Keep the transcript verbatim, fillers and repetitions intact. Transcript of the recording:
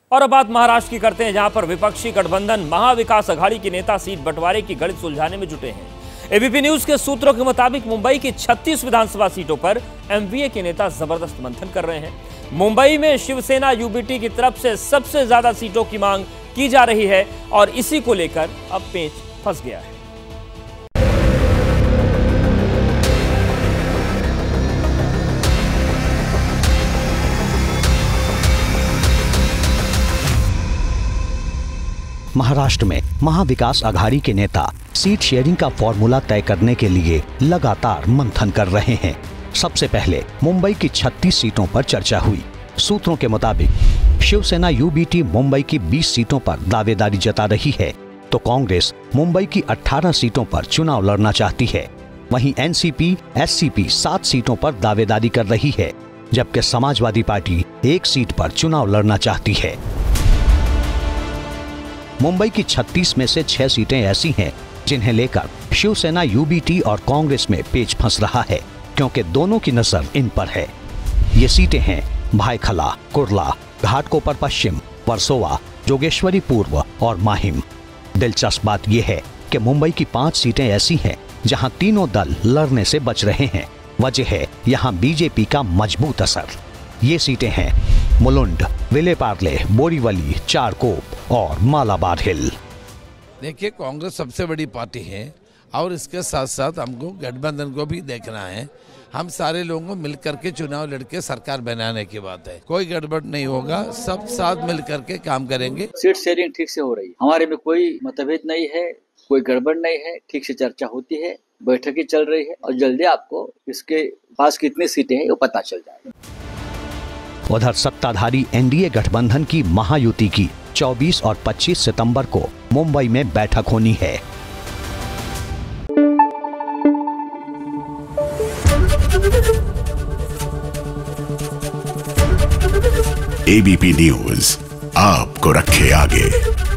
और अब बात महाराष्ट्र की करते हैं, जहां पर विपक्षी गठबंधन महाविकास अघाड़ी के नेता सीट बंटवारे की गणित सुलझाने में जुटे हैं। एबीपी न्यूज के सूत्रों के मुताबिक मुंबई की छत्तीस विधानसभा सीटों पर एमवीए के नेता जबरदस्त मंथन कर रहे हैं। मुंबई में शिवसेना यूबीटी की तरफ से सबसे ज्यादा सीटों की मांग की जा रही है और इसी को लेकर अब पेच फंस गया है। महाराष्ट्र में महाविकास अघाड़ी के नेता सीट शेयरिंग का फॉर्मूला तय करने के लिए लगातार मंथन कर रहे हैं। सबसे पहले मुंबई की छत्तीस सीटों पर चर्चा हुई। सूत्रों के मुताबिक शिवसेना यूबीटी मुंबई की बीस सीटों पर दावेदारी जता रही है, तो कांग्रेस मुंबई की अठारह सीटों पर चुनाव लड़ना चाहती है। वहीं एनसीपी, एससीपी सात सीटों पर दावेदारी कर रही है, जबकि समाजवादी पार्टी एक सीट पर चुनाव लड़ना चाहती है। मुंबई की छत्तीस में से छह सीटें ऐसी हैं जिन्हें लेकर शिवसेना यूबीटी और कांग्रेस में पेच फंस रहा है, क्योंकि दोनों की नजर इन पर है। ये सीटें हैं भायखला, कुर्ला, घाटकोपर पश्चिम, वर्सोवा, जोगेश्वरी पूर्व और माहिम। दिलचस्प बात यह है कि मुंबई की पांच सीटें ऐसी हैं जहां तीनों दल लड़ने से बच रहे हैं। वजह है यहां बीजेपी का मजबूत असर। ये सीटें हैं मुलुंड, विलेपार्ले, बोरीवली, चारकोप और मालाबार हिल। देखिए, कांग्रेस सबसे बड़ी पार्टी है और इसके साथ साथ हमको गठबंधन को भी देखना है। हम सारे लोगों को मिल करके चुनाव लड़के सरकार बनाने की बात है। कोई गड़बड़ नहीं होगा, सब साथ मिल करके काम करेंगे। सीट शेयरिंग ठीक से हो रही है, हमारे में कोई मतभेद नहीं है, कोई गड़बड़ नहीं है, ठीक से चर्चा होती है, बैठकें चल रही है और जल्दी आपको इसके पास कितनी सीटें हैं वो पता चल जाएगा। उधर सत्ताधारी एनडीए गठबंधन की महायुति की चौबीस और पच्चीस सितंबर को मुंबई में बैठक होनी है। एबीपी न्यूज आपको रखे आगे।